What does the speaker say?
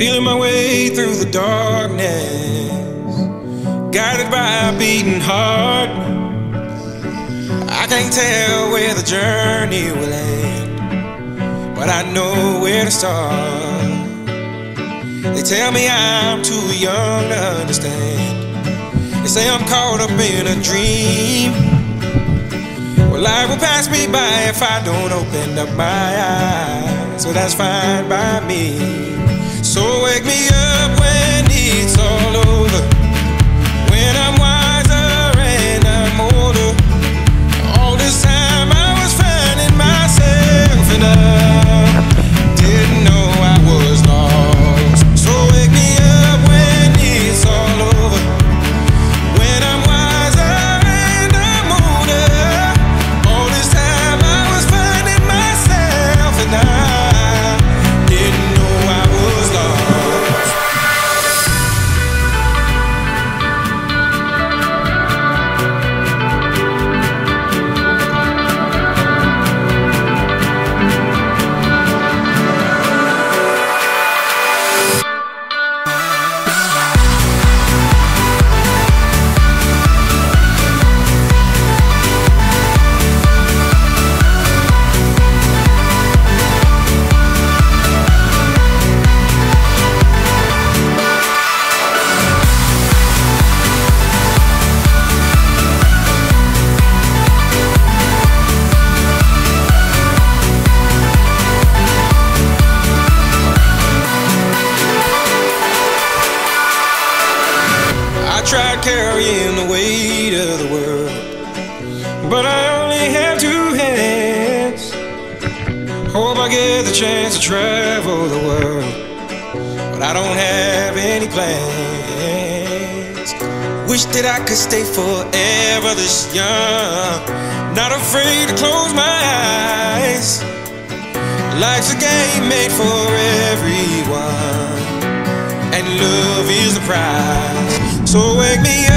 Feeling my way through the darkness, guided by a beating heart. I can't tell where the journey will end, but I know where to start. They tell me I'm too young to understand. They say I'm caught up in a dream. Well, life will pass me by if I don't open up my eyes, so that's fine by me. So wake me up when it's all over, when I'm wiser and I'm older. All this time I was finding myself and I didn't know I was lost. So wake me up when it's all over, when I'm wiser and I'm older. All this time I was finding myself and I didn't know I was lost. I tried carrying the weight of the world, but I only have two hands. Hope I get the chance to travel the world, but I don't have any plans. Wish that I could stay forever this young, not afraid to close my eyes. Life's a game made for everyone, and love is the prize. So wake me up